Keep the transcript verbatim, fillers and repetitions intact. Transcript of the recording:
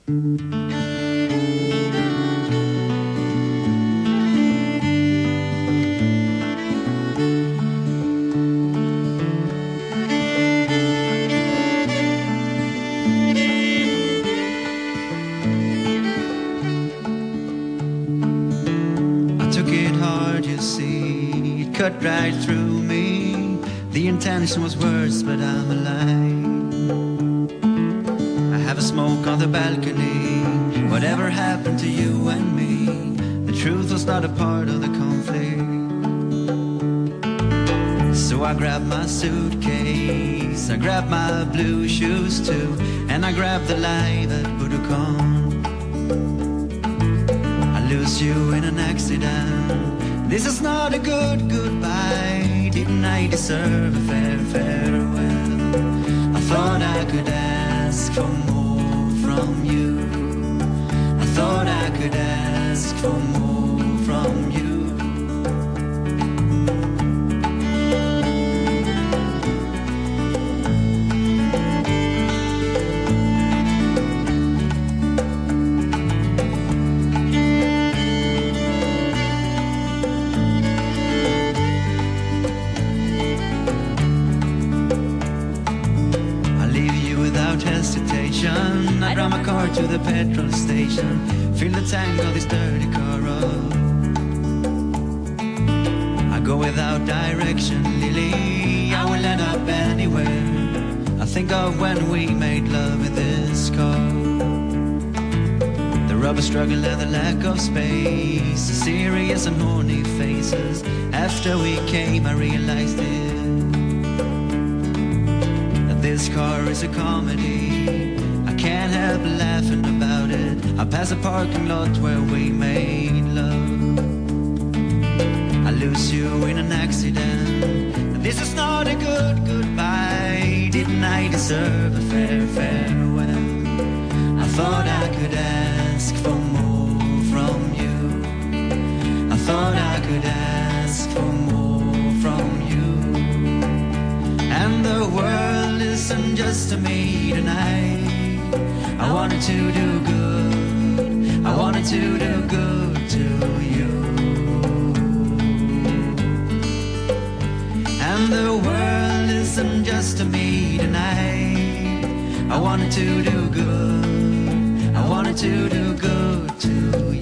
Cut right through me. The intention was worse, but I'm alive. I have a smoke on the balcony. Whatever happened to you and me? The truth was not a part of the conflict. So I grabbed my suitcase, I grabbed my blue shoes too, and I grabbed the lie that would have come. I lose you in an accident. This is not a good goodbye. Didn't I deserve a fair farewell? I thought I could ask for more from you. I thought I could ask for more from you. I drive my car to the petrol station, fill the tank of this dirty car up. I go without direction, Lily, I will end up anywhere. I think of when we made love in this car. The rubber struggle and the lack of space, the serious and horny faces. After we came I realized it, that this car is a comedy. Can't help laughing about it. I pass a parking lot where we made love. I lose you in an accident. This is not a good goodbye. Didn't I deserve a fair farewell? I thought I could ask for more from you. I thought I could ask for more from you. And the world isn't just to me tonight. I wanted to do good, I wanted to do good to you. And the world isn't just to me tonight. I wanted to do good, I wanted to do good to you.